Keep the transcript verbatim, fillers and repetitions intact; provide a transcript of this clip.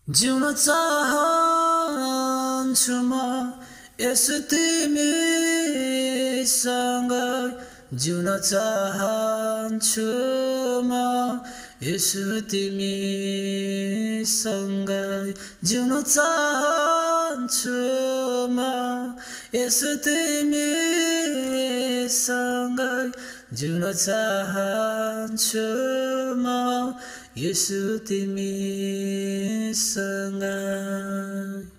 जिउन चाहन्छु म यसो तिमीसँगै जिउन चाहन्छु म यसो तिमीसँगै जिउन चाहन्छु म यसो तिमीसँगै जिउन चाहन्छु म यसो तिमीसँगै।